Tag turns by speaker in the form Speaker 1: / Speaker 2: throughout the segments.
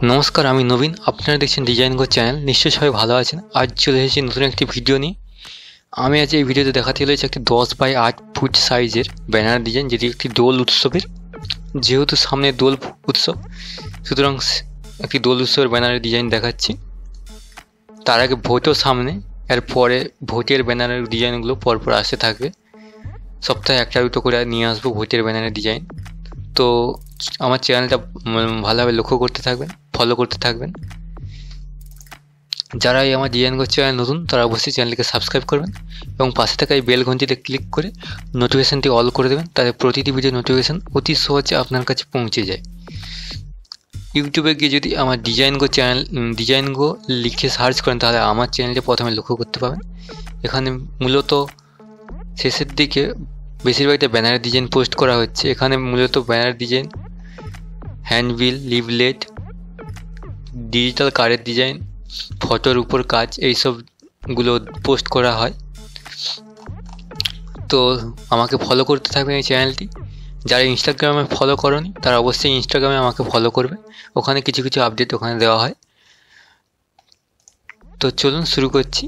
Speaker 1: নমস্কার, আমি নবীন। আপনারা দেখছেন ডিজাইন গো চ্যানেল। নিশ্চয়ই সবাই ভালো আছেন। আজ চলে এসেছি নতুন একটি ভিডিও নিয়ে। আমি আজ এই ভিডিওতে দেখাতে চলেছি একটি 10x8 ফুট সাইজের ব্যানার ডিজাইন, যেটি একটি দোল উৎসবের। যেহেতু সামনে দোল উৎসব, সুতরাং একটি দোল উৎসবের ব্যানারের ডিজাইন দেখাচ্ছি। তার আগে ভোটও সামনে, এরপরে ভোটের ব্যানারের ডিজাইনগুলো পরপর আসতে থাকবে। সপ্তাহে একটা দুটো করে নিয়ে আসবো ভোটের ব্যানারের ডিজাইন। তো আমার চ্যানেলটা ভালোভাবে লক্ষ্য করতে থাকবেন, ফলো করতে থাকবেন। যারা এই আমার ডিজাইন গো চ্যানেল নতুন, তারা অবশ্যই চ্যানেলটিকে সাবস্ক্রাইব করবেন এবং পাশে থাকা এই বেল ঘন্টিতে ক্লিক করে নোটিফিকেশানটি অল করে দেবেন, তাতে প্রতিটি ভিডিও নোটিফিকেশান অতি সহজে আপনার কাছে পৌঁছে যায়। ইউটিউবে গিয়ে যদি আমার Design Go channel Design Go লিখে সার্চ করেন, তাহলে আমার চ্যানেলটি প্রথমে লক্ষ্য করতে পাবেন। এখানে মূলত শেষের দিকে বেশিরভাগটা ব্যানারের ডিজাইন পোস্ট করা হচ্ছে। এখানে মূলত banner design, handbill, leaflet, digital কার্ডের ডিজাইন, ফটোর উপর কাজ, এইসবগুলো পোস্ট করা হয়। তো আমাকে ফলো করতে থাকবেন এই চ্যানেলটি। যারা ইনস্টাগ্রামে ফলো করনি, তারা অবশ্যই ইনস্টাগ্রামে আমাকে ফলো করবে। ওখানে কিছু কিছু আপডেট ওখানে দেওয়া হয়। তো চলুন শুরু করছি।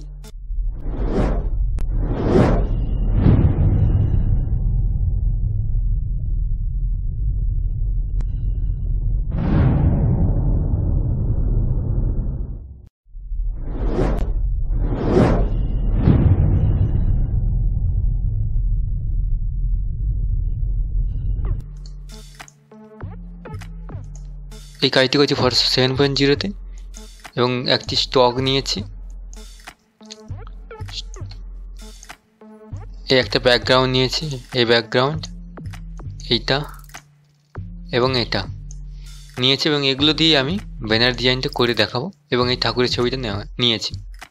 Speaker 1: এই কাজটি করছি ফটোশপ 7.0-তে এবং একটি স্টক নিয়েছি। এই একটা ব্যাকগ্রাউন্ড নিয়েছি, এই ব্যাকগ্রাউন্ড, এইটা এবং এটা নিয়েছি এবং এগুলো দিয়ে আমি ব্যানার ডিজাইনটা করে দেখাবো। এবং এই ঠাকুরের ছবিটা নিয়েছি।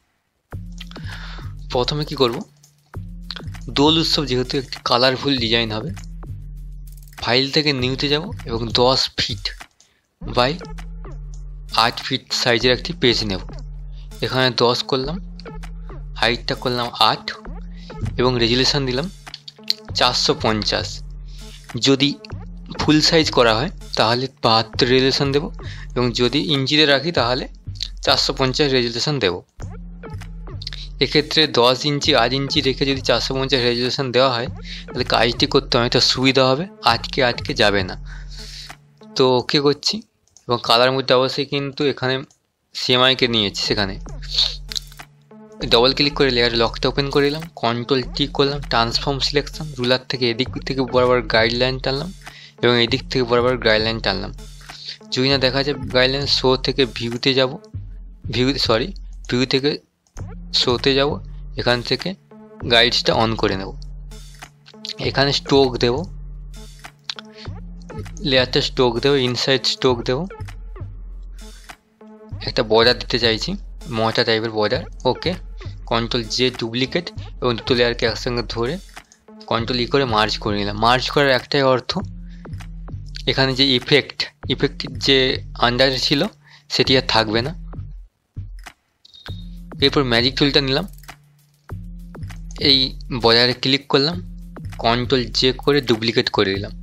Speaker 1: প্রথমে কি করব, দোল উৎসব যেহেতু একটি কালারফুল ডিজাইন হবে, ফাইল থেকে নিউতে যাব এবং 10 ফিট বাই 8 ফিট সাইজের একটি পেজ নেব। এখানে 10 করলাম, হাইটটা করলাম 8 এবং রেজুলেশন দিলাম 450। যদি ফুল সাইজ করা হয় তাহলে 72 রেজুলেশন দেব, এবং যদি ইঞ্চিতে রাখি তাহলে 450 রেজুলেশন দেব। এক্ষেত্রে 10 ইঞ্চি 8 ইঞ্চি রেখে যদি 450 রেজুলেশন দেওয়া হয়, তাহলে কাজটি করতে অনেকটা সুবিধা হবে, আটকে যাবে না। তো ওকে করছি। এবং কালার মধ্যে অবশ্যই কিন্তু এখানে সিএমআইকে নিয়েছি। সেখানে ডবল ক্লিক করে লেয়ার লকটা ওপেন করে দিলাম, Ctrl+T করলাম, ট্রান্সফর্ম সিলেকশন, রুলার থেকে এদিক থেকে বরাবর গাইডলাইন টানলাম এবং এদিক থেকে বরাবর গাইডলাইন টানলাম। যদি না দেখা যায় গাইডলাইন, শো থেকে ভিউতে যাব, ভিউ থেকে শোতে যাব। এখান থেকে গাইডসটা অন করে নেব। এখানে স্ট্রোক দেব, লেয়ারটা স্ট্রোক দেব, ইনসাইড স্ট্রোক দেব। একটা বর্ডার দিতে চাইছি, মোটা টাইপের বর্ডার। ওকে, Ctrl+J ডুপ্লিকেট এবং দুটো লেয়ারকে একসঙ্গে ধরে Ctrl+E করে মার্জ করে নিলাম। মার্জ করার একটাই অর্থ, এখানে যে ইফেক্ট যে আন্ডারে ছিল সেটি আর থাকবে না। এরপর ম্যাজিক টুলটা নিলাম, এই বর্ডারে ক্লিক করলাম, Ctrl+J করে ডুপ্লিকেট করে দিলাম।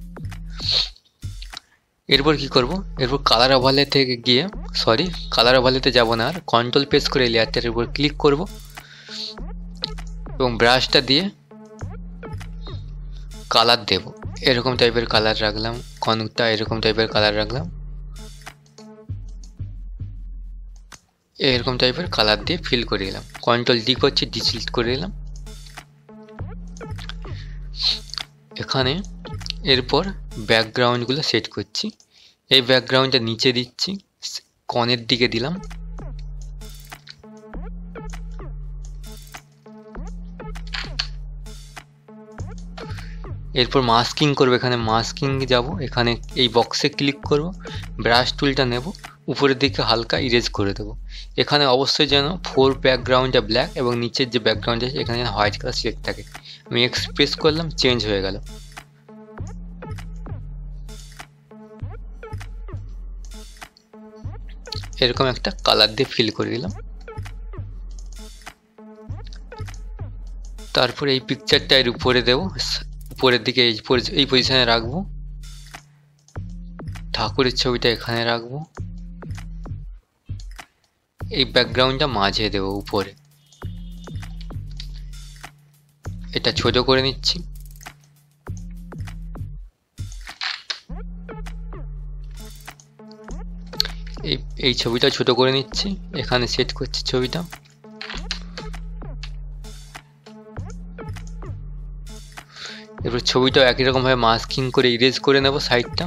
Speaker 1: এরপর কি করব, এরপর কালার ওভারলেতে যাব না, আর কন্ট্রোল প্রেস করে লেয়ারটার উপর ক্লিক করব এবং ব্রাশটা দিয়ে কালার দেব। এরকম টাইপের কালার রাখলাম, কনকটা এরকম টাইপের কালার রাখলাম, এরকম টাইপের কালার দিয়ে ফিল করে দিলাম। Ctrl+D করছি, ডিলিট করে দিলাম। এখানে এরপর ব্যাকগ্রাউন্ডগুলো সেট করছি। এই ব্যাকগ্রাউন্ডটা নিচে দিচ্ছি, কনের দিকে দিলাম। এরপর মাস্কিং করবো, এখানে মাস্কিং যাব, এখানে এই বক্সে ক্লিক করব, ব্রাশ টুলটা নেব, উপরের দিকে হালকা ইরেজ করে দেবো। এখানে অবশ্যই যেন ফোর ব্যাকগ্রাউন্ডটা ব্ল্যাক এবং নিচের যে ব্যাকগ্রাউন্ড আছে এখানে হোয়াইট কালার সিলেক্ট থাকে। আমি এক্সপ্রেস করলাম, চেঞ্জ হয়ে গেল। এরকম একটা কালার দিয়ে ফিল করে দিলাম। তারপর এই পিকচারটা এর উপরে দেব, উপরের দিকে এই পজিশনে রাখবো। ঠাকুরের ছবিটা এখানে রাখবো। এই ব্যাকগ্রাউন্ডটা মাঝে দেব উপরে। এটা ছোট করে নিচ্ছি। এই ছবিটা ছোট করে নিচ্ছি, এখানে সেট করছি ছবিটা। এবার ছবিটা একই রকম ভাবে মাস্কিং করে ইরেজ করে নেব সাইডটা।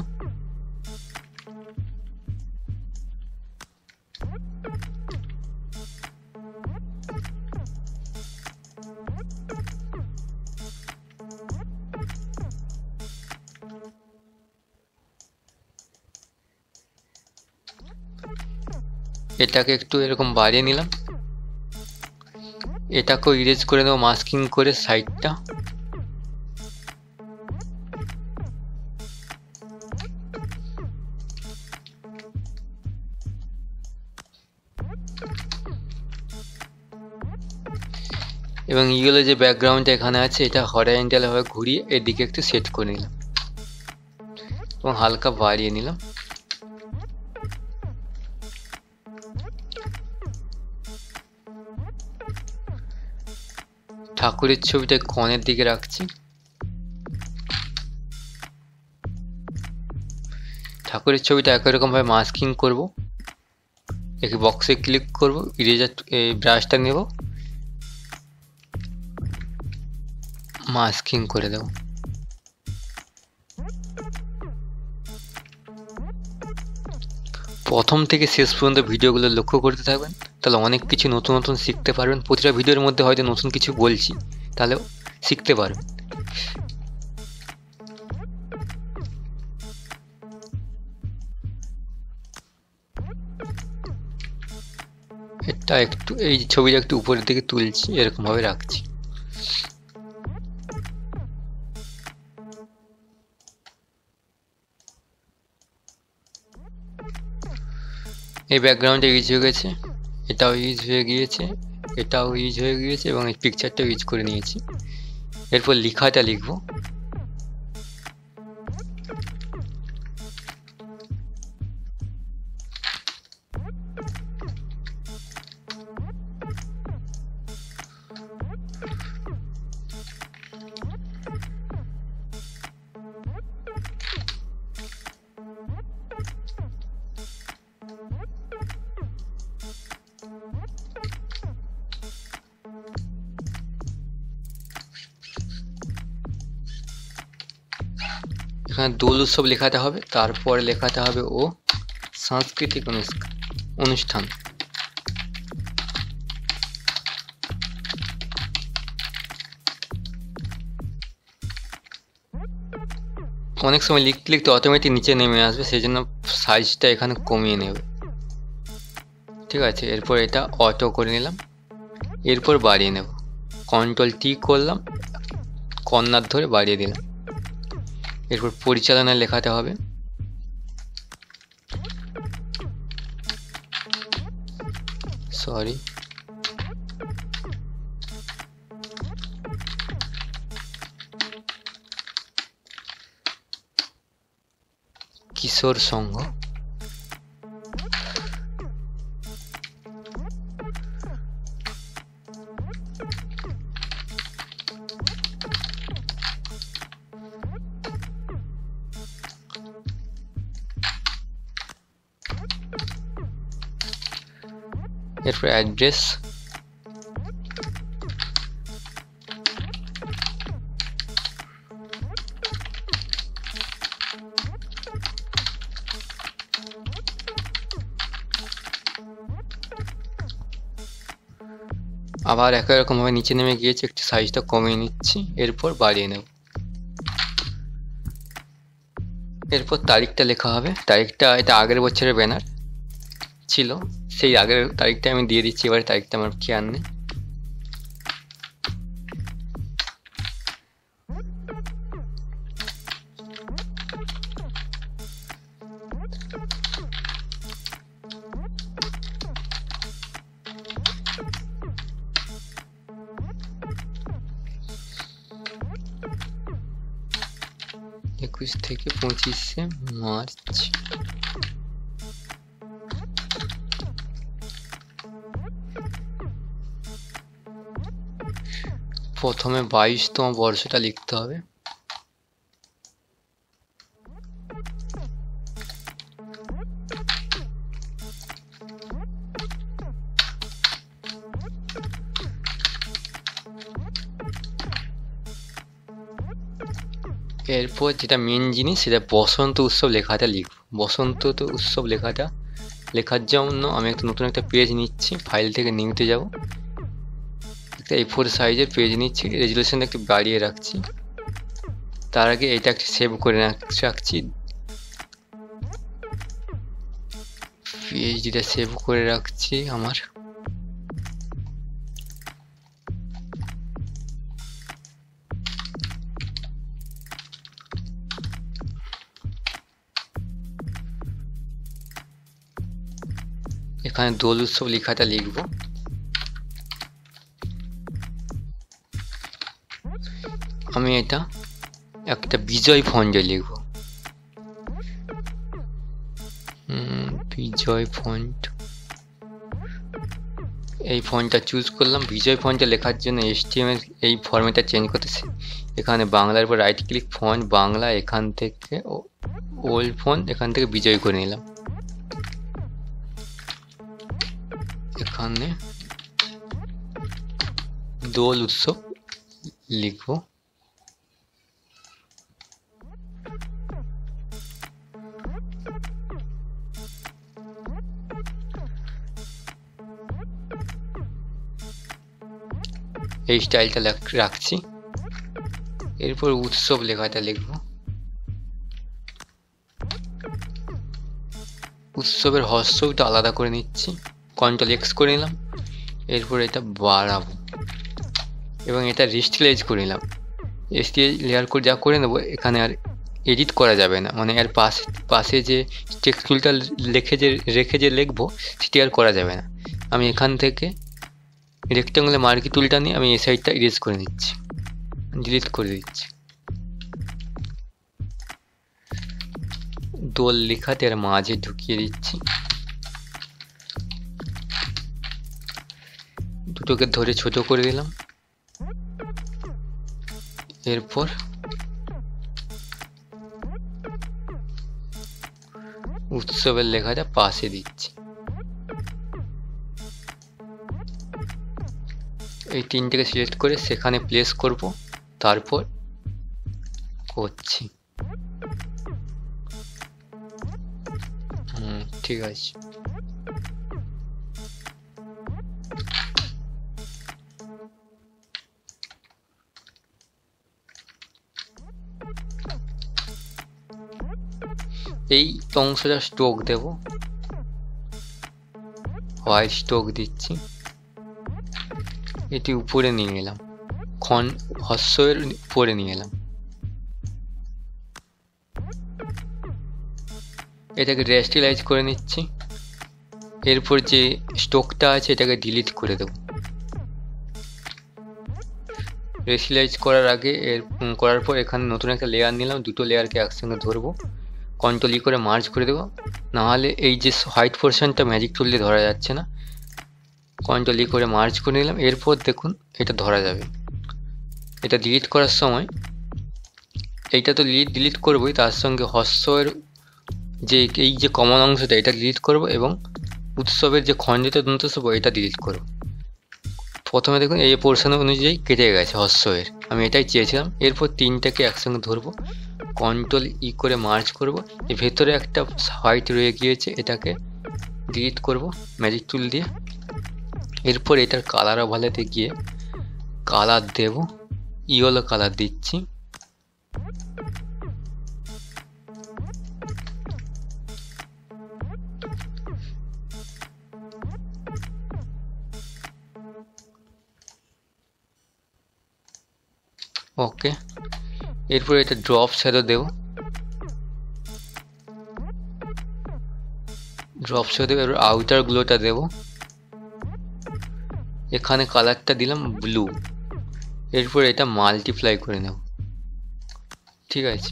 Speaker 1: এটাকে একটু এরকম বাড়িয়ে নিলাম, এটাকেও ইরেজ করে নেব মাস্কিং করে সাইডটা। এবং ইয়েলো যে ব্যাকগ্রাউন্ডটা এখানে আছে এটা হরাইজন্টাল ভাবে ঘুরিয়ে এদিকে একটু সেট করে নিলাম এবং হালকা বাড়িয়ে নিলাম। ঠাকুরের ছবিটা কোণের দিকে রাখছি। ঠাকুরের ছবিটা একই রকম ভাবে মাস্কিং করব। একে বক্সে ক্লিক করব, ইরেজার ব্রাশটা নেব, মাস্কিং করে দেব। প্রথম থেকে শেষ পর্যন্ত ভিডিওগুলো লক্ষ্য করতে থাকবেন, তাহলে অনেক কিছু নতুন নতুন শিখতে পারবেন। প্রতিটা ভিডিওর মধ্যে হয়তো নতুন কিছু বলছি, তাহলেও শিখতে পারবেন। এটা একটু এই ছবিটা একটু উপরের দিকে তুলছি, এরকম ভাবে রাখছি। এই ব্যাকগ্রাউন্ডটা ইউজ হয়ে গেছে, এটাও ইউজ হয়ে গিয়েছে, এটাও ইউজ হয়ে গিয়েছে এবং এই পিকচারটাও ইউজ করে নিয়েছি। এরপর লেখাটা লিখবো। এখানে দোল উৎসব লেখাতে হবে, তারপরে লেখাতে হবে ও সাংস্কৃতিক অনুষ্ঠান। অনেক সময় লিখতে লিখতে অটোমেটিক নিচে নেমে আসবে, সেই জন্য সাইজটা এখানে কমিয়ে নেবে। ঠিক আছে, এরপর এটা অটো করে নিলাম, এরপর বাড়িয়ে নেব। কন্ট্রোল টি করলাম, কর্নার ধরে বাড়িয়ে দিলাম। এরপর পরিচালনা লেখাতে হবে। সরি, কিশোর সংঘ। এরপর অ্যাড্রেস, আবার একই রকম ভাবে নিচে নেমে গিয়েছে, একটু সাইজটা কমিয়ে নিচ্ছি, এরপর বাড়িয়ে নেব। এরপর তারিখটা লেখা হবে। তারিখটা এটা আগের বছরের ব্যানার ছিল, সেই আগের তারিখটা আমি দিয়ে দিচ্ছি। এবারে তারিখটা আমার খেয়াল নেই। একুশ থেকে 25শে মার্চ। প্রথমে 22তম বর্ষটা লিখতে হবে। এরপর যেটা মেন জিনিস সেটা বসন্ত উৎসব লেখাটা লিখব। বসন্ত উৎসব লেখাটা লেখার জন্য আমি নতুন একটা পেজ নিচ্ছি, ফাইল থেকে নিউতে যাব, একটা A4 সাইজের পেজ নিচ্ছি, রেজুলেশনটা একটু বাড়িয়ে রাখছি। তার আগে এটা একটু সেভ করে রাখছি, পেজটা সেভ করে রাখছি আমার। এখানে দোল উৎসব লেখাটা লিখব। আমি এটা একটা বিজয় ফন্টে লিখব, বিজয় ফন্ট। এই ফন্টটা চুজ করলাম। বিজয় ফন্টে লেখার জন্য HTML এই ফরম্যাটটা চেঞ্জ করতেছি। এখানে বাংলার উপর রাইট ক্লিক, ফন্ট বাংলা, এখান থেকে ওল্ড ফন্ট, এখান থেকে বিজয় করে নিলাম। এখানে দোল উৎসব লিখব। এই স্টাইলটা রাখছি। এরপর উৎসব লেখাটা লিখব। উৎসবের হর্ষটা আলাদা করে নিচ্ছি, Ctrl+X করে নিলাম। এরপর এটা বাড়াবো এবং এটা রেস্টিলাইজ করে নিলাম। রেস্টিলাইজ লেয়ার করে যা করে নেবো, এখানে আর এডিট করা যাবে না, মানে এর পাশে যে টেক্সট টুলটা রেখে যে লিখবো সেটি আর করা যাবে না। আমি এখান থেকে রেক্ট্যাঙ্গুলার মার্কি টুলটা নিয়ে আমি এই সাইডটা ইরেজ করে নিচ্ছি, ডিলিট করে দিচ্ছি। দোল লেখাতে এর মাঝে ঢুকিয়ে দিচ্ছি, দুটোকে ধরে ছোট করে দিলাম। এরপর উৎসবের লেখাটা পাশে দিচ্ছি। এই তিনটাকে সিলেক্ট করে সেখানে প্লেস করব, তারপর করছি। ঠিক আছে। এই অংশটা স্ট্রোক দেব, হোয়াইট স্ট্রোক দিচ্ছি। এটি উপরে নিয়ে এলাম, হর্ষের উপরে নিয়ে এলাম। এটাকে রেস্টিলাইজ করে নিচ্ছি। এরপর যে স্ট্রোকটা আছে এটাকে ডিলিট করে দেব। রেস্টিলাইজ করার আগে করার পর এখানে নতুন একটা লেয়ার নিলাম, দুটো লেয়ারকে একসঙ্গে ধরবো, Ctrl+E করে মার্জ করে দেবো। নাহলে এই যে হোয়াইট পোর্শনটা ম্যাজিক টুল দিয়ে ধরা যাচ্ছে না, Ctrl+E করে মার্জ করে নিলাম। এরপর দেখুন এটা ধরা যাবে। এটা ডিলিট করার সময় এইটা তো ডিলিট করবোই, তার সঙ্গে হর্ষের যে এই যে কমন অংশটা এটা ডিলিট করব এবং উৎসবের যে খণ্ডিত দন্তস্ব এটা ডিলিট করব। প্রথমে দেখুন এই পোর্শন অনুযায়ী কেটে গেছে হর্ষের, আমি এটাই চেয়েছিলাম। এরপর তিনটাকে একসঙ্গে ধরবো, Ctrl+E করে মার্জ করব। এর ভেতরে একটা হোয়াইট রয়ে গিয়েছে, এটাকে ডিলিট করব ম্যাজিক টুল দিয়ে। এরপর এটার কালার ওভারলেতে গিয়ে কালার দেব, ইয়েলো কালার দিচ্ছি। ওকে, এরপর এটা ড্রপ শ্যাডো দেব, ড্রপ শ্যাডো। এবার আউটার গ্লোটা দেব, এখানে কালারটা দিলাম ব্লু। এরপর এটা মাল্টিপ্লাই করে নেব, ঠিক আছে।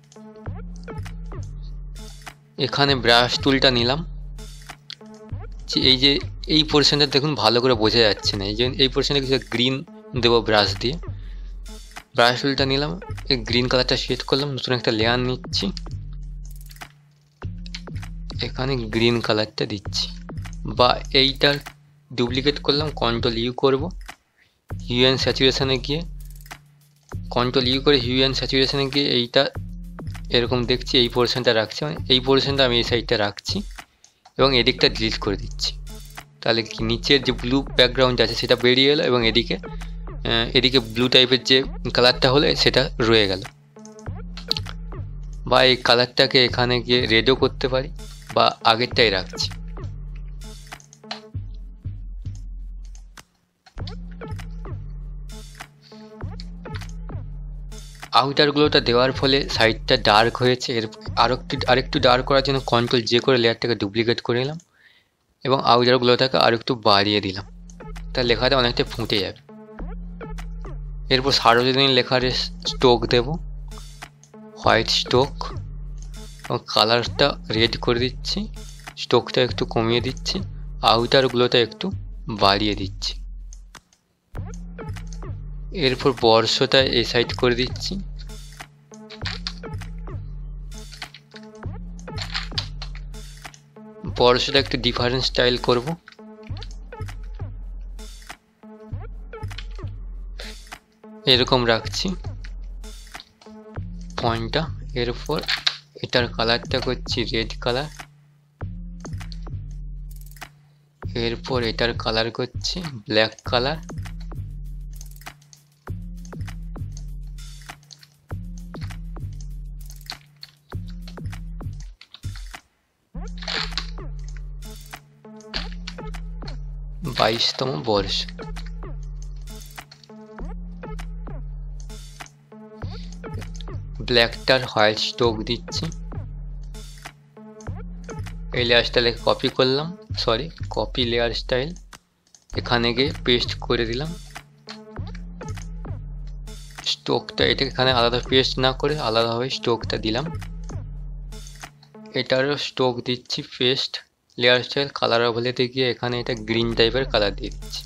Speaker 1: এখানে ব্রাশ টুলটা নিলাম, দিচ্ছি। এই যে এই পোর্শনটা দেখুন ভালো করে বোঝা যাচ্ছে না, এই যে এই পোর্শনে কিছু গ্রিন দেবো ব্রাশ দিয়ে। ব্রাশ টুলটা নিলাম, এই গ্রিন কালারটা সেট করলাম, নতুন একটা লেয়ার নিচ্ছি, এখানে গ্রিন কালারটা দিচ্ছি। বা এইটার ডুপ্লিকেট করলাম, কন্ট্রোল ইউ করবো, হিউ অ্যান্ড স্যাচুরেশনে গিয়ে কন্ট্রোল ইউ করে হিউ অ্যান্ড স্যাচুরেশনে গিয়ে এইটা এরকম দেখছি, এই পোর্শনটা রাখছি, মানে এই পোর্শনটা আমি এই সাইডটা রাখছি এবং এদিকটা ডিলিট করে দিচ্ছি। তাহলে কি নিচের যে ব্লু ব্যাকগ্রাউন্ড আছে সেটা বেরিয়ে এলো এবং এদিকে ব্লু টাইপের যে কালারটা হলো সেটা রয়ে গেল। বা এই কালারটাকে এখানে গিয়ে রেডও করতে পারি, বা আগেরটাই রাখছি। আউটারগুলোটা দেওয়ার ফলে সাইডটা ডার্ক হয়েছে। এর আরেকটু ডার্ক করার জন্য কন্ট্রোল জে করে লেয়ারটাকে ডুপ্লিকেট করে নিলাম এবং আউটারগুলোটাকে আরেকটু বাড়িয়ে দিলাম, তার লেখাটা অনেকটা ফুটে যাবে। এরপর সার্বজনীন লেখার স্ট্রোক দেব, হোয়াইট স্ট্রোক, এবং কালারটা রেড করে দিচ্ছি, স্ট্রোকটা একটু কমিয়ে দিচ্ছি, আউটারগুলোটা একটু বাড়িয়ে দিচ্ছি। এরপর বর্ষটা এই সাইড করে দিচ্ছি, বর্ষটা একটু ডিফারেন্ট স্টাইল করব। এরকম রাখছি পয়েন্টটা। এরপর এটার কালারটা করছি রেড কালার, এরপর এটার কালার করছি ব্ল্যাক কালার, বাইশতম বর্ষ। ব্ল্যাকটার হোয়াইট স্ট্রোক দিচ্ছি, এই লেয়ার স্টাইলে কপি করলাম, কপি লেয়ার স্টাইল, এখানে গিয়ে পেস্ট করে দিলাম। স্ট্রোকটা এটা এখানে আলাদা পেস্ট না করে আলাদাভাবে স্ট্রোকটা দিলাম। এটারও স্ট্রোক দিচ্ছি পেস্ট লেয়ার স্টাইল, কালার ওভারলেতে গিয়ে এখানে এটা গ্রিন টাইপের কালার দিয়ে দিচ্ছি।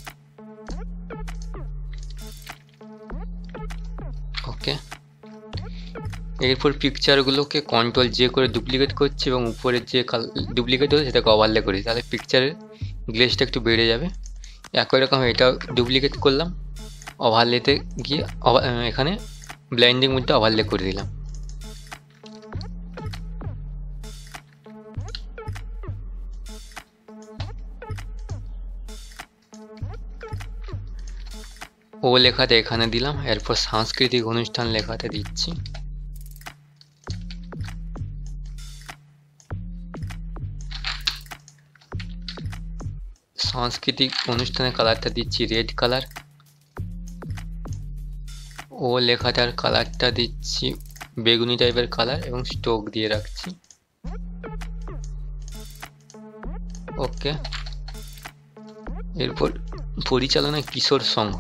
Speaker 1: ওকে, এরপর পিকচারগুলোকে কন্ট্রোল জে করে ডুপ্লিকেট করছি এবং উপরের যে ডুপ্লিকেট হলো সেটাকে ওভারলে করি, তাহলে পিকচারের গ্লেজটা একটু বেড়ে যাবে। একই রকম এটাও ডুপ্লিকেট করলাম, ওভারলেতে গিয়ে এখানে ব্লাইন্ডিং মোডটা ওভারলে করে দিলাম। ও লেখাটা এখানে দিলাম, এরপর সাংস্কৃতিক অনুষ্ঠান লেখাটা দিচ্ছি। সাংস্কৃতিক অনুষ্ঠানের কালারটা দিচ্ছি রেড কালার, ও লেখাটার কালারটা দিচ্ছি বেগুনি টাইপের কালার এবং স্ট্রোক দিয়ে রাখছি। ওকে, এরপর পরিচালনায় কিশোর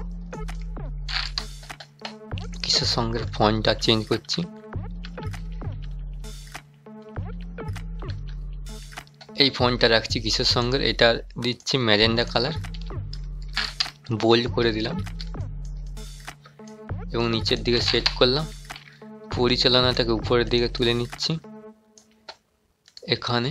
Speaker 1: সঙ্গের ফন্টটা চেঞ্জ করছি। এই ফন্টটা রাখছি কিশোর সঙ্গের, এটা দিচ্ছি ম্যাজেন্ডা কালার, বোল্ড করে দিলাম এবং নিচের দিকে সেট করলাম। পরিচালনাটাকে উপরের দিকে তুলে নিচ্ছি। এখানে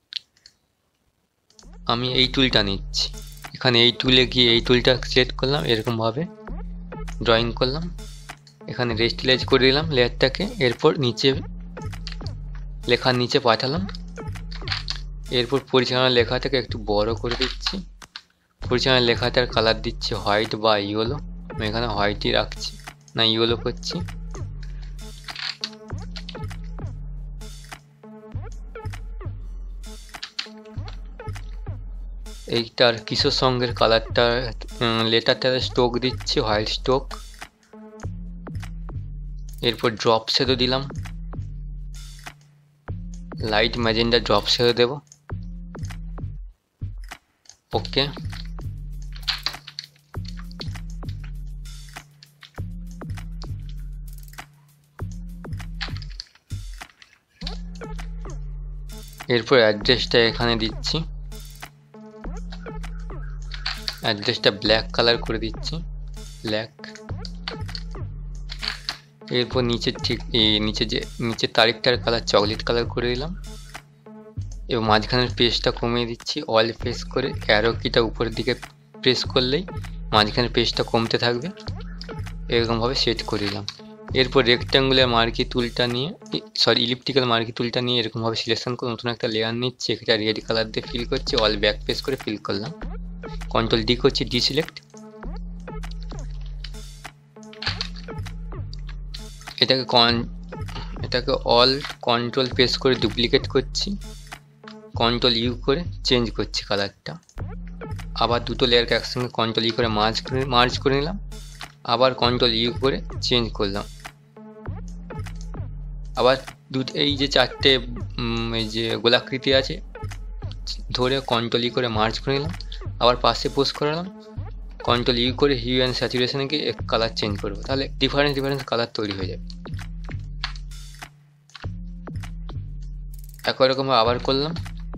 Speaker 1: আমি এই টুলটা নিচ্ছি, এখানে এই টুলে গিয়ে এই টুলটা সেট করলাম, এরকমভাবে ড্রয়িং করলাম, এখানে রেস্টিলাইজ করে দিলাম লেয়ারটাকে। এরপর নিচে লেখার নিচে পাঠালাম। এরপর পরিচালনা লেখাটাকে একটু বড় করে দিচ্ছি। পরিচালনা লেখাটার কালার দিচ্ছি হোয়াইট বা ইয়েলো, আমি এখানে হোয়াইটই রাখছি না ইয়েলো করছি। এইটার কিশোর সঙ্গের কালারটা লেটারটার স্ট্রোক দিচ্ছি হোয়াইট স্ট্রোক। এরপর ড্রপ শেডও দিলাম, লাইট ম্যাজেন্ডা ড্রপ শেডও দেব। ওকে, এরপর অ্যাড্রেসটা এখানে দিচ্ছি, অ্যাড্রেসটা ব্ল্যাক কালার করে দিচ্ছি, ব্ল্যাক। এরপর নিচের ঠিক নিচের তারিখটার কালার চকলেট কালার করে দিলাম এবং মাঝখানের পেজটা কমিয়ে দিচ্ছি। অল প্রেস করে অ্যারো কিটা উপরের দিকে প্রেস করলেই মাঝখানের পেজটা কমতে থাকবে, এরকমভাবে সেট করে দিলাম। এরপর রেক্ট্যাঙ্গুলার মার্কি টুলটা নিয়ে ইলিপ্টিক্যাল মার্কি টুলটা নিয়ে এরকমভাবে সিলেকশন করে নতুন একটা লেয়ার নিচ্ছি, এটা রেড কালার দিয়ে ফিল করছি, অল ব্যাক প্রেস করে ফিল করলাম, কন্ট্রোল ডি করছি, ডিসিলেক্ট। এটাকে অল কন্ট্রোল প্রেস করে ডুপ্লিকেট করছি, কন্ট্রোল ইউ করে চেঞ্জ করছি কালারটা। আবার দুটো লেয়ারকে একসঙ্গে কন্ট্রোল ই করে মার্জ করে নিলাম, আবার কন্ট্রোল ইউ করে চেঞ্জ করলাম। আবার এই যে চারটে এই যে গোলাকৃতি আছে ধরে কন্ট্রোল ই করে মার্জ করে নিলাম, আবার পাশে পোস্ট করালাম, কন্ট্রোল ইউ করে হিউ অ্যান্ড স্যাচুরেশনে গিয়ে কালার চেঞ্জ করবো, তাহলে ডিফারেন্স কালার তৈরি হয়ে যাবে। একই রকম আবার করলাম।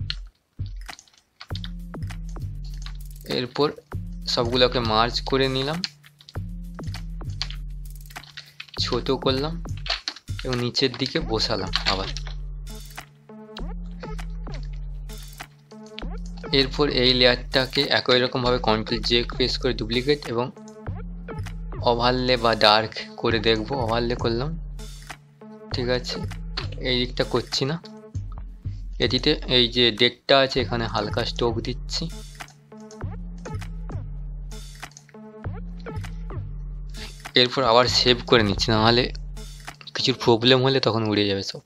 Speaker 1: এরপর সবগুলোকে মার্জ করে নিলাম, ছোট করলাম এবং নিচের দিকে বসালাম আবার। এরপর এই লেয়ারটাকে একই রকম ভাবে কন্ট্রোল জে প্রেস করে ডুপ্লিকেট এবং ওভারলে বা ডার্ক করে দেখবো, ওভারলে করলাম, ঠিক আছে। এই দিকটা করছি না, এটিতে এই যে ডেটটা আছে এখানে হালকা স্ট্রোক দিচ্ছি। এরপর আবার সেভ করে নিচ্ছি, নাহলে কিছু প্রবলেম হলে তখন উড়ে যাবে সব।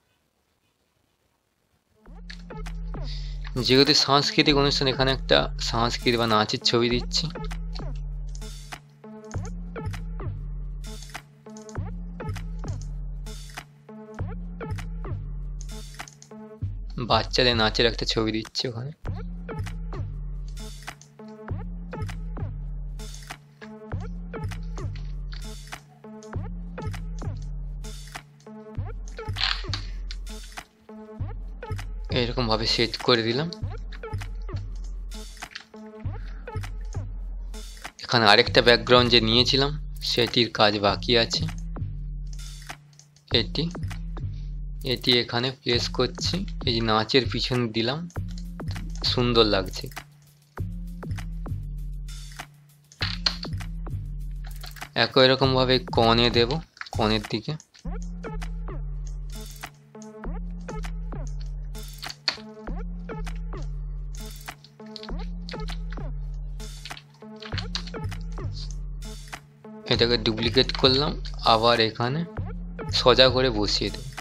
Speaker 1: যেহেতু সাংস্কৃতিক অনুষ্ঠান, এখানে একটা সংস্কৃতি বা নাচের ছবি দিচ্ছি। বাচ্চাদের নাচের একটা ছবি দিচ্ছি ওখানে। এরকম ভাবে সেট করে দিলাম। এখানে আরেকটা ব্যাকগ্রাউন্ড যে নিয়েছিলাম সেটির কাজ বাকি আছে। এটি এখানে প্লেস করছি, এই যে নাচের পিছনে দিলাম, সুন্দর লাগছে। একই রকম ভাবে কনে দেব, কনের দিকে এটাকে ডুপ্লিকেট করলাম, আবার এখানে সোজা করে বসিয়ে দেব।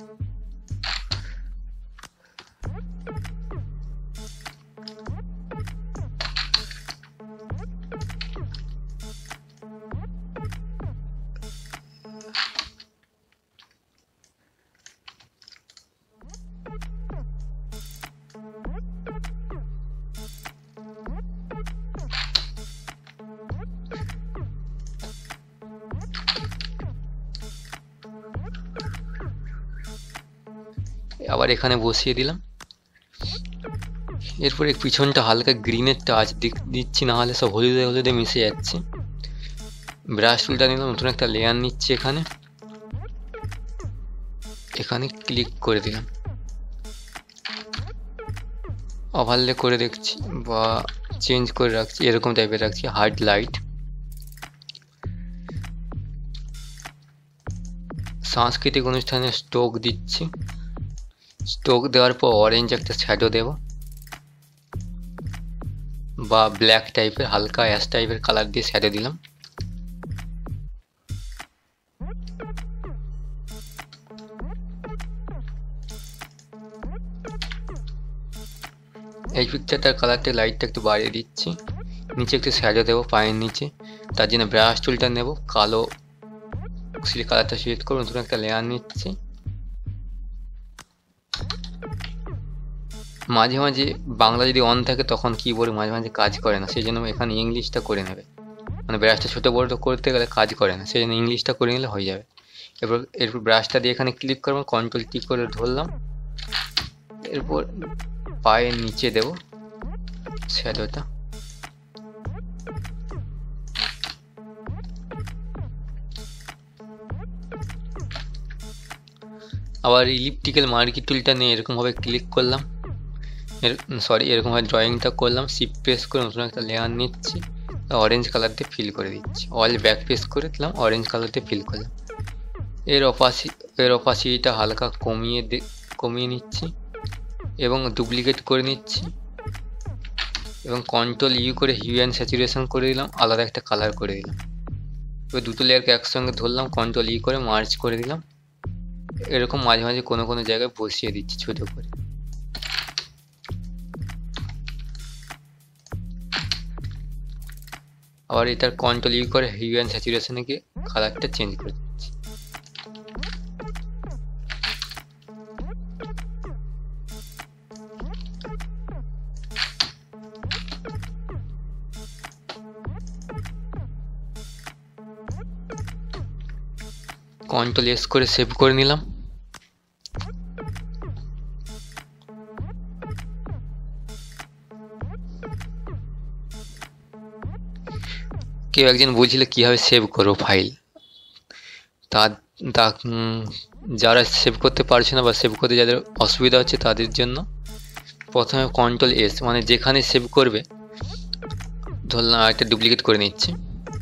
Speaker 1: আবার এখানে বসিয়ে দিলাম। এরপরে পিছনটা হালকা গ্রিনের টাচ দিচ্ছি, না হলে সব হলুদে হলুদে মিশে যাচ্ছে। ব্রাশ টুলটা নিলাম, নতুন একটা লেয়ার নিচ্ছি, এখানে ক্লিক করে দিলাম, ওভারলে করে দেখছি বা চেঞ্জ করে রাখছি, এরকম টাইপের রাখছি, হার্ড লাইট। সাংস্কৃতিক অনুষ্ঠানে স্ট্রোক দিচ্ছি, স্ট্রোক দেওয়ার পর অরেঞ্জ একটা শ্যাডো দেব বা ব্ল্যাক টাইপের হালকা অ্যাশ টাইপের কালার দিয়ে শ্যাডো দিলাম। এই পিকচারটার কালারটা লাইটটা একটু বাড়িয়ে দিচ্ছি, নিচে একটু শ্যাডো দেবো পায়ের নিচে, তার জন্য ব্রাশ টুলটা নেব, কালো কালারটা সিলেক্ট করে নতুন একটা লেয়ার নিচ্ছি। মাঝে মাঝে বাংলা যদি অন থাকে তখন কিবোর্ড মাঝে মাঝে কাজ করে না, সেই জন্য এখানে ইংলিশটা করে নেবে, মানে ব্রাশটা ছোটো বড় করতে গেলে কাজ করে না, সেই জন্য ইংলিশটা করে নিলে হয়ে যাবে। এরপর ব্রাশটা দিয়ে এখানে ক্লিক করবো, কন্ট্রোল টি করে ধরলাম, এরপর পায়ের নিচে দেব শ্যাডোটা, আবার ইলিপ্টিক্যাল মার্কি টুলটা নিয়ে এরকমভাবে ক্লিক করলাম, এরকমভাবে ড্রয়িংটা করলাম, শিফট প্রেস করে নতুন একটা লেয়ার নিচ্ছি, অরেঞ্জ কালার দিয়ে ফিল করে দিচ্ছি, অল ব্যাক প্রেস করে দিলাম, অরেঞ্জ কালার দিয়ে ফিল করলাম। এর অপাসিটিটা হালকা কমিয়ে নিচ্ছি এবং ডুপ্লিকেট করে নিচ্ছি এবং কন্ট্রোল ইউ করে হিউ অ্যান্ড স্যাচুরেশন করে দিলাম, আলাদা একটা কালার করে দিলাম। এবার দুটো লেয়ারকে একসঙ্গে ধরলাম, কন্ট্রোল ই করে মার্জ করে দিলাম। এরকম মাঝে মাঝে কোনো জায়গায় বসিয়ে দিচ্ছি ছোট করে। আবার এটার কন্ট্রোল ইউ করে হিউ অ্যান্ড স্যাচুরেশনে গিয়ে কালারটা চেঞ্জ করে দিচ্ছি। কন্ট্রোল এস করে সেভ করে নিলাম। কেউ একজন বলছিল কীভাবে সেভ করবো ফাইল, যারা সেভ করতে পারছে না বা সেভ করতে যাদের অসুবিধা হচ্ছে তাদের জন্য প্রথমে কন্ট্রোল এস, মানে যেখানে সেভ করবে, ধরলাম একটা ডুপ্লিকেট করে নিচ্ছি,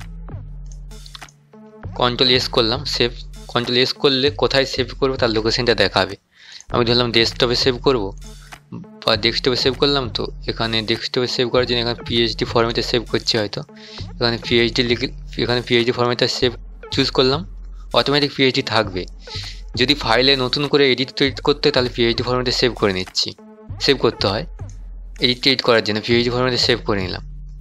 Speaker 1: কন্ট্রোল এস করলাম সেভ। কন্ট্রোল এস করলে কোথায় সেভ করবো তার লোকেশনটা দেখাবে। আমি ধরলাম ডেস্কটপে সেভ করব বা ডেস্কটপে সেভ করলাম, তো এখানে ডেস্কটপে সেভ করার জন্য এখানে পিএইচডি ফরম্যাটে সেভ করছি, হয়তো এখানে পিএইচডি ফরম্যাটে সেভ চুজ করলাম, অটোমেটিক পিএইচডি থাকবে। যদি ফাইলে নতুন করে এডিট করতে হয় তাহলে পিএইচডি ফরম্যাটে সেভ করে নিচ্ছি, সেভ করতে হয় এডিট করার জন্য, পিএইচডি ফরম্যাটে সেভ করে নিলাম।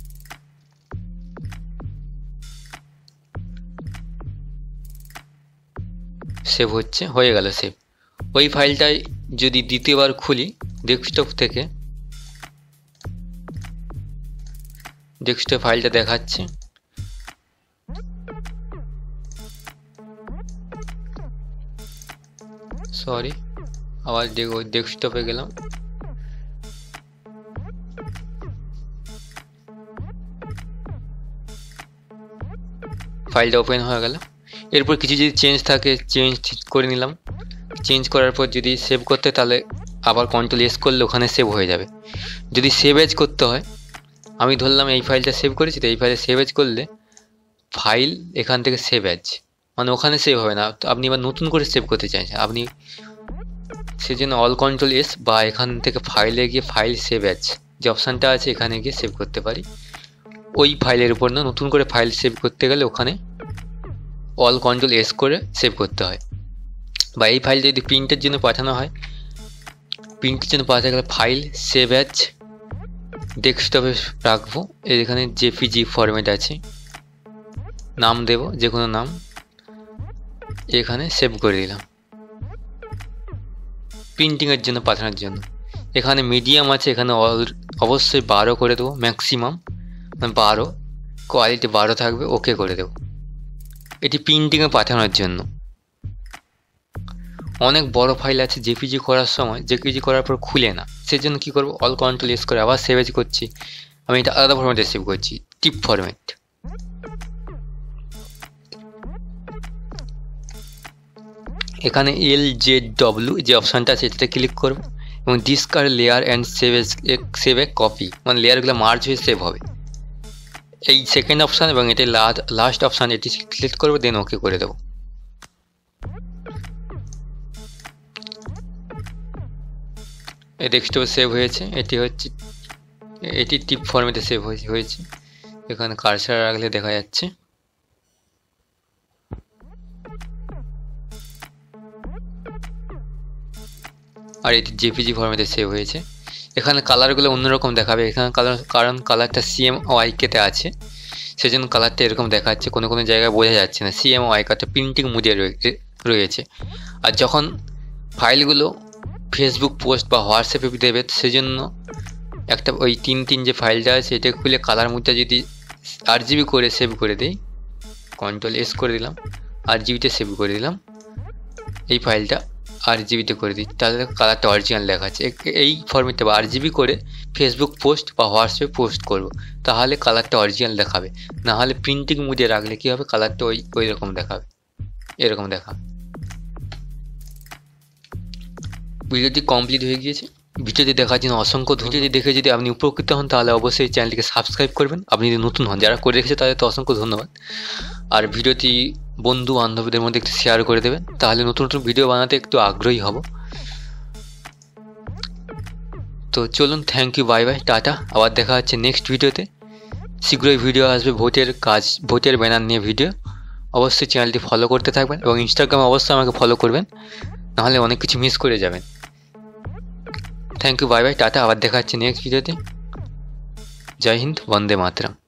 Speaker 1: সেভ হয়ে গেল সেভ। ওই ফাইলটাই যদি দ্বিতীয়বার খুলি ডেস্কটপ থেকে, ডেস্কটপ ফাইলটা দেখাচ্ছে, সরি আবার ডেস্কটপে গেলাম, ফাইলটা ওপেন হয়ে গেল। এরপর কিছু যদি চেঞ্জ থাকে চেঞ্জ করে নিলাম, চেঞ্জ করার পর যদি সেভ করতে তাহলে আবার কন্ট্রোল এস করলে ওখানে সেভ হয়ে যাবে। যদি সেভ এজ করতে হয়, আমি ধরলাম এই ফাইলটা সেভ করেছি, তো এই ফাইলে সেভ এজ করলে ফাইল এখান থেকে সেভ এজ, মানে ওখানে সেভ হবে না। তো আপনি এবার নতুন করে সেভ করতে চাইছেন, আপনি সেজন্য অল কন্ট্রোল এস বা এখান থেকে ফাইলে গিয়ে ফাইল সেভ এজ যে অপশানটা আছে এখানে গিয়ে সেভ করতে পারি। ওই ফাইলের উপর না, নতুন করে ফাইল সেভ করতে গেলে ওখানে অল কন্ট্রোল এস করে সেভ করতে হয়। বা এই ফাইল যদি প্রিন্টের জন্য পাঠানো হয়, প্রিন্টের জন্য পাঠাতে গেলে ফাইল সেভ অ্যাজ ডেস্কটপে রাখবো, এখানে জেপিজি ফরম্যাট আছে, নাম দেব যে কোনো নাম, এখানে সেভ করে দিলাম প্রিন্টিংয়ের জন্য পাঠানোর জন্য। এখানে মিডিয়াম আছে, এখানে অবশ্যই 12 করে দেবো, ম্যাক্সিমাম 12, কোয়ালিটি 12 থাকবে, ওকে করে দেবো। এটি প্রিন্টিংয়ে পাঠানোর জন্য। অনেক বড় ফাইল আছে জেপিজি করার সময়, জেপিজি করার পর খুলে না, সেজন্য কী করবো, অল কন্ট্রোল এস করে আবার সেভ করছি। আমি এটা আলাদা ফরম্যাটে সেভ করছি, টিপ ফরম্যাট। এখানে LZW যে অপশানটা আছে এটাতে ক্লিক করবো এবং discard layer and save a copy, মানে লেয়ারগুলো মার্জ হয়ে সেভ হবে। এই সেকেন্ড অপশান এবং এটি লাস্ট অপশান, এটি ক্লিক করবো, দেন ওকে করে দেবো। এই ডেস্কটপে সেভ হয়েছে, এটি টিপ ফরম্যাটে সেভ হয়েছে। এখানে কার্সার রাখলে দেখা যাচ্ছে। আর এটি জেপিজি ফরম্যাটে সেভ হয়েছে। এখানে কালারগুলো অন্যরকম দেখাবে, এখানে কারণ কালারটা CMYK-তে আছে, সেজন্য কালারটা এরকম দেখাচ্ছে, কোনো জায়গায় বোঝা যাচ্ছে না। CMYK-টা প্রিন্টিং মুডে রয়েছে। আর যখন ফাইলগুলো ফেসবুক পোস্ট বা হোয়াটসঅ্যাপে দেবে, সেজন্য একটা ওই 3 যে ফাইলটা আছে এটা খুলে কালার মুডটা যদি RGB করে সেভ করে দেই, কন্ট্রোল এস করে দিলাম, RGBতে সেভ করে দিলাম, এই ফাইলটা RGBতে করে দিই, তাহলে কালারটা অরিজিনাল দেখাচ্ছে। এই ফরম্যাটে বা RGB করে ফেসবুক পোস্ট বা হোয়াটসঅ্যাপে পোস্ট করব, তাহলে কালারটা অরিজিনাল দেখাবে। না হলে প্রিন্টিং মুডে রাখলে কী হবে, কালারটা ওই রকম দেখাবে, এরকম দেখাবে। ভিডিওটি কমপ্লিট হয়ে গিয়েছে। ভিডিওটি দেখার জন্য অসংখ্য ধন্যবাদ। ভিডিওটি দেখে যদি আপনি উপকৃত হন তাহলে অবশ্যই চ্যানেলটিকে সাবস্ক্রাইব করবেন। আপনি যদি নতুন হন, যারা করে রেখেছে তাদের তো অসংখ্য ধন্যবাদ। আর ভিডিওটি বন্ধু বান্ধবীদের মধ্যে একটু শেয়ার করে দেবেন, তাহলে নতুন নতুন ভিডিও বানাতে একটু আগ্রহী হব। তো চলুন, থ্যাংক ইউ, বাই বাই, টাটা। আবার দেখা হচ্ছে নেক্সট ভিডিওতে। শীঘ্রই ভিডিও আসবে ভোটের ব্যানার নিয়ে ভিডিও। অবশ্যই চ্যানেলটি ফলো করতে থাকবেন এবং ইনস্টাগ্রামে অবশ্যই আমাকে ফলো করবেন, নাহলে অনেক কিছু মিস করে যাবেন। থ্যাংক ইউ, বাই বাই, টাটা। আবার দেখা হচ্ছে নেক্সট ভিডিওতে। জয় হিন্দ, বন্দে মাতরম।